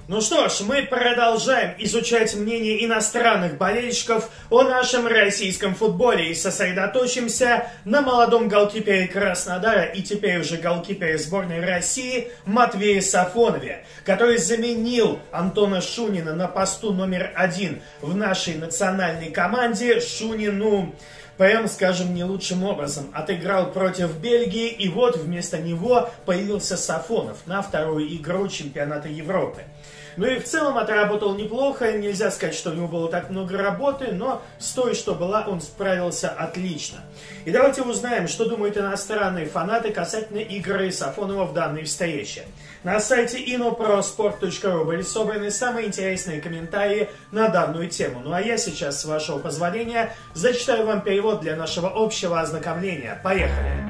Ну что ж, мы продолжаем изучать мнение иностранных болельщиков о нашем российском футболе и сосредоточимся на молодом голкипере Краснодара и теперь уже голкипере сборной России Матвее Сафонове, который заменил Антона Шунина на посту номер 1 в нашей национальной команде. Шунин, прямо скажем, не лучшим образом отыграл против Бельгии, и вот вместо него появился Сафонов на вторую игру чемпионата Европы. Ну и в целом отработал неплохо, нельзя сказать, что у него было так много работы, но с той, что была, он справился отлично. И давайте узнаем, что думают иностранные фанаты касательно игры Сафонова в данной встрече. На сайте inoprosport.ru были собраны самые интересные комментарии на данную тему. Ну а я сейчас, с вашего позволения, зачитаю вам перевод для нашего общего ознакомления. Поехали!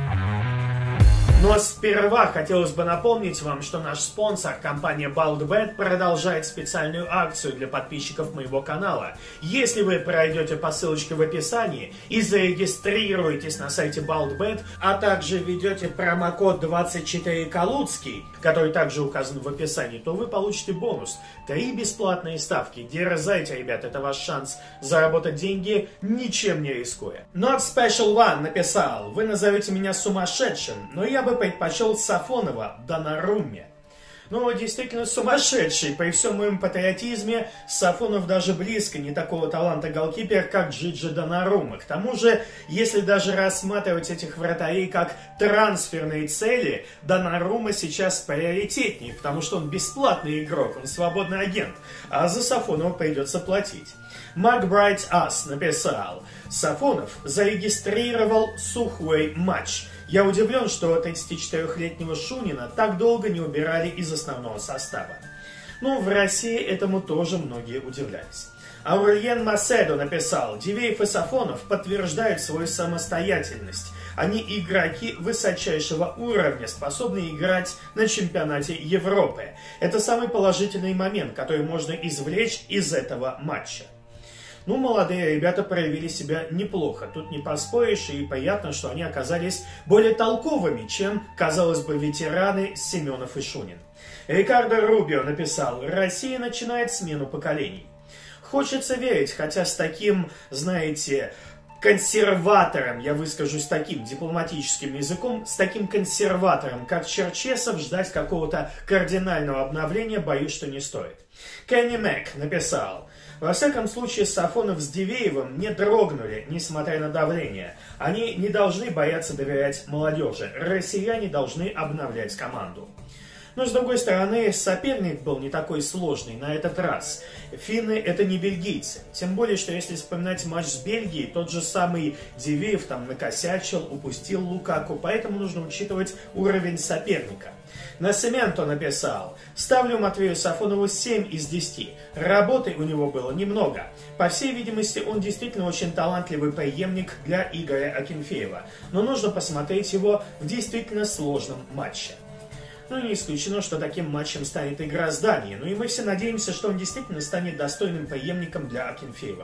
Но сперва хотелось бы напомнить вам, что наш спонсор, компания BaldBet, продолжает специальную акцию для подписчиков моего канала. Если вы пройдете по ссылочке в описании и зарегистрируетесь на сайте BaldBet, а также введете промокод 24Калуцкий, который также указан в описании, то вы получите бонус. 3 бесплатные ставки. Дерзайте, ребят, это ваш шанс заработать деньги, ничем не рискуя. Not Special One написал: вы назовете меня сумасшедшим, но я бы предпочел Сафонова Донарумме. Ну, действительно сумасшедший. При всем моем патриотизме Сафонов даже близко не такого таланта голкипер, как Джиджи Донарумма. К тому же, если даже рассматривать этих вратарей как трансферные цели, Донарумма сейчас приоритетнее, потому что он бесплатный игрок, он свободный агент, а за Сафонова придется платить. Макбрайт Ас написал: Сафонов зарегистрировал сухой матч. Я удивлен, что 34-летнего Шунина так долго не убирали из основного состава. Ну, в России этому тоже многие удивлялись. Аурельен Маседо написал: Дивеев и Сафонов подтверждают свою самостоятельность. Они игроки высочайшего уровня, способные играть на чемпионате Европы. Это самый положительный момент, который можно извлечь из этого матча. Ну, молодые ребята проявили себя неплохо, тут не поспоришь, и приятно, что они оказались более толковыми, чем, казалось бы, ветераны Семенов и Шунин. Рикардо Рубио написал: Россия начинает смену поколений. Хочется верить, хотя с таким, знаете, консерватором, я выскажусь таким дипломатическим языком, с таким консерватором, как Черчесов, ждать какого-то кардинального обновления, боюсь, что не стоит. Кенни Мэг написал: во всяком случае, Сафонов с Дивеевым не дрогнули, несмотря на давление. Они не должны бояться доверять молодежи. Россияне должны обновлять команду. Но, с другой стороны, соперник был не такой сложный на этот раз. Финны — это не бельгийцы. Тем более, что если вспоминать матч с Бельгией, тот же самый Дивеев там накосячил, упустил Лукаку, поэтому нужно учитывать уровень соперника. Насименто написал: ставлю Матвею Сафонову 7 из 10. Работы у него было немного. По всей видимости, он действительно очень талантливый преемник для Игоря Акинфеева. Но нужно посмотреть его в действительно сложном матче. Ну, не исключено, что таким матчем станет игра с Данией. Ну и мы все надеемся, что он действительно станет достойным преемником для Акинфеева.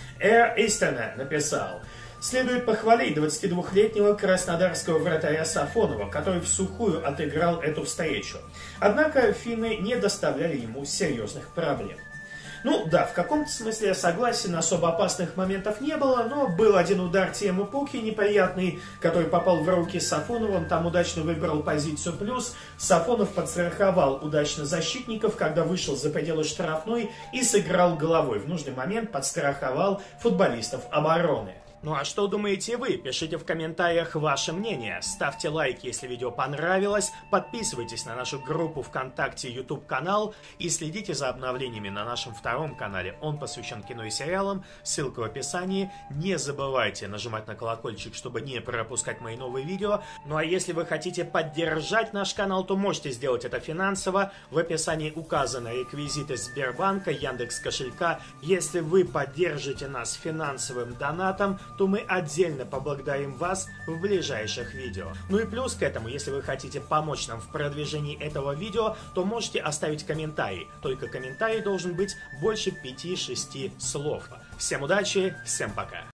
Эр Истона написал: следует похвалить 22-летнего краснодарского вратаря Сафонова, который в сухую отыграл эту встречу. Однако финны не доставляли ему серьезных проблем. Ну да, в каком-то смысле я согласен, особо опасных моментов не было, но был один удар Тему Пуки неприятный, который попал в руки Сафонова, он там удачно выбрал позицию плюс. Сафонов подстраховал удачно защитников, когда вышел за пределы штрафной и сыграл головой. В нужный момент подстраховал футболистов обороны. Ну а что думаете вы? Пишите в комментариях ваше мнение. Ставьте лайк, если видео понравилось. Подписывайтесь на нашу группу ВКонтакте, YouTube канал и следите за обновлениями на нашем втором канале. Он посвящен кино и сериалам. Ссылка в описании. Не забывайте нажимать на колокольчик, чтобы не пропускать мои новые видео. Ну а если вы хотите поддержать наш канал, то можете сделать это финансово. В описании указаны реквизиты Сбербанка, Яндекс.Кошелька. Если вы поддержите нас финансовым донатом, то мы отдельно поблагодарим вас в ближайших видео. Ну и плюс к этому, если вы хотите помочь нам в продвижении этого видео, то можете оставить комментарий. Только комментарий должен быть больше 5-6 слов. Всем удачи, всем пока!